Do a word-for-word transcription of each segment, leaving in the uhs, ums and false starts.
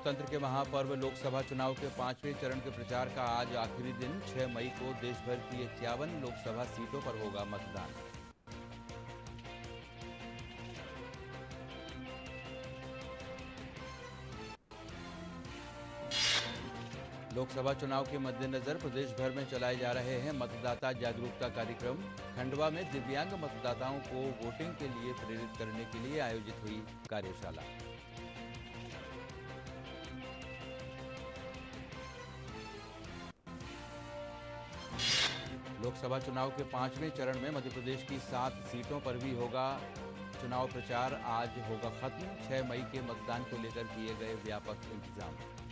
लोकतंत्र के महापर्व लोकसभा चुनाव के पांचवें चरण के प्रचार का आज आखिरी दिन। छह मई को देश भर की इक्यावन लोकसभा सीटों पर होगा मतदान। लोकसभा चुनाव के मद्देनजर प्रदेश भर में चलाए जा रहे हैं मतदाता जागरूकता कार्यक्रम। खंडवा में दिव्यांग मतदाताओं को वोटिंग के लिए प्रेरित करने के लिए आयोजित हुई कार्यशाला। लोकसभा चुनाव के पांचवें चरण में मध्य प्रदेश की सात सीटों पर भी होगा चुनाव प्रचार। आज होगा खत्म। छह मई के मतदान को लेकर किए गए व्यापक इंतजाम।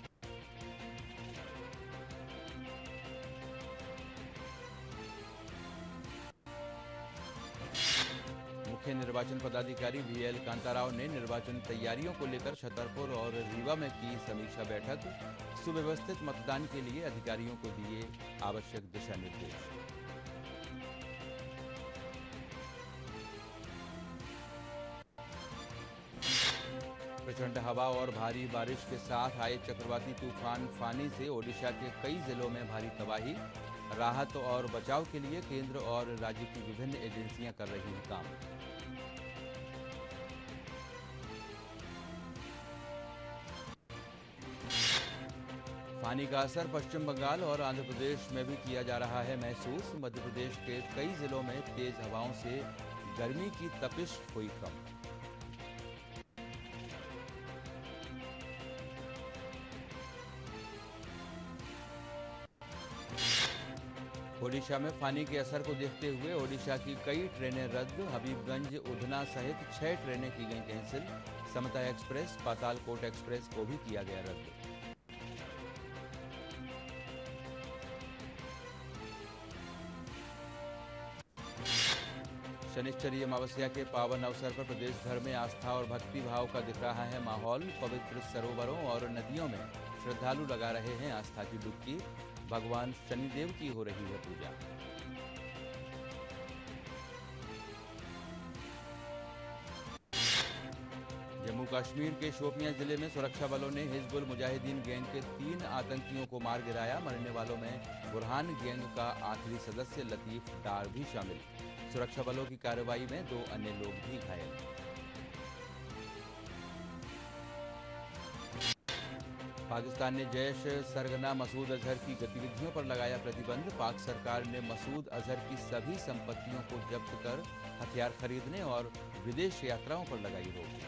मुख्य निर्वाचन पदाधिकारी वी एल कांताराव ने निर्वाचन तैयारियों को लेकर छतरपुर और रीवा में की समीक्षा बैठक। सुव्यवस्थित मतदान के लिए अधिकारियों को दिए आवश्यक दिशा निर्देश। प्रचंड हवा और भारी बारिश के साथ आए चक्रवाती तूफान फानी से ओडिशा के कई जिलों में भारी तबाही। राहत और बचाव के लिए केंद्र और राज्य की विभिन्न एजेंसियां कर रही हैं काम। फानी का असर पश्चिम बंगाल और आंध्र प्रदेश में भी किया जा रहा है महसूस। मध्य प्रदेश के कई जिलों में तेज हवाओं से गर्मी की तपिश हुई कम। ओडिशा में फानी के असर को देखते हुए ओडिशा की कई ट्रेनें रद्द। हबीबगंज उधना सहित छह ट्रेनें की गई cancel. Samta express, Patalkot express को भी किया गया रद्द। शनिश्चरी अमावस्या के पावन अवसर पर प्रदेश भर में आस्था और भक्ति भाव का दिख रहा है माहौल। पवित्र सरोवरों और नदियों में श्रद्धालु लगा रहे हैं आस्था की डुबकी। भगवान शनिदेव की हो रही है पूजा। जम्मू कश्मीर के शोपियां जिले में सुरक्षा बलों ने हिजबुल मुजाहिदीन गैंग के तीन आतंकियों को मार गिराया। मरने वालों में बुरहान गैंग का आखिरी सदस्य लतीफ डार भी शामिल। सुरक्षा बलों की कार्रवाई में दो अन्य लोग भी घायल। पाकिस्तान ने जैश सरगना मसूद अजहर की गतिविधियों पर लगाया प्रतिबंध। पाक सरकार ने मसूद अजहर की सभी संपत्तियों को जब्त कर हथियार खरीदने और विदेश यात्राओं पर लगाई रोक।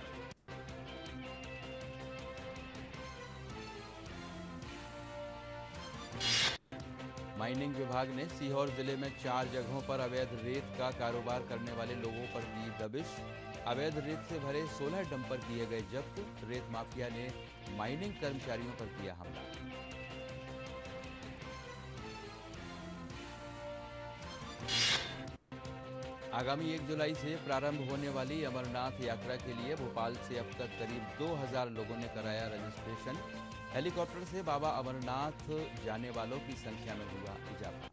माइनिंग विभाग ने सीहोर जिले में चार जगहों पर अवैध रेत का कारोबार करने वाले लोगों पर दी दबिश। अवैध रेत से भरे सोलह डंपर किए गए जब्त। रेत माफिया ने माइनिंग कर्मचारियों पर किया हमला। आगामी एक जुलाई से प्रारंभ होने वाली अमरनाथ यात्रा के लिए भोपाल से अब तक करीब दो हज़ार लोगों ने कराया रजिस्ट्रेशन। हेलीकॉप्टर से बाबा अमरनाथ जाने वालों की संख्या में हुआ इजाफा।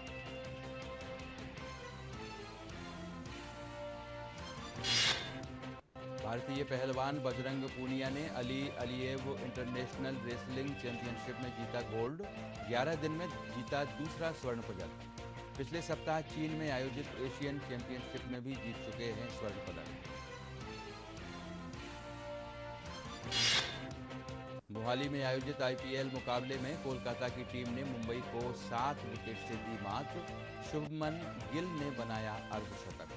भारतीय पहलवान बजरंग पूनिया ने Ali Aliyev international wrestling championship में जीता गोल्ड। ग्यारह दिन में जीता दूसरा स्वर्ण पदक। पिछले सप्ताह चीन में आयोजित एशियन चैंपियनशिप में भी जीत चुके हैं स्वर्ण पदक। मोहाली में आयोजित आई पी एल मुकाबले में कोलकाता की टीम ने मुंबई को सात विकेट से दी मात। शुभमन गिल ने बनाया अर्धशतक।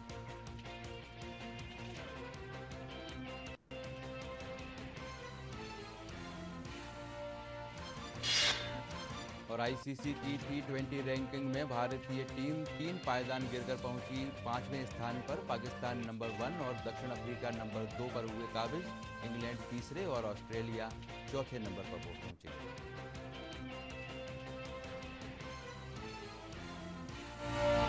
और आई सी सी की टी ट्वेंटी रैंकिंग में भारतीय टीम तीन पायदान गिरकर पहुंची पांचवें स्थान पर। पाकिस्तान नंबर वन और दक्षिण अफ्रीका नंबर दो पर हुए काबिज। इंग्लैंड तीसरे और ऑस्ट्रेलिया चौथे नंबर पर पहुंचे।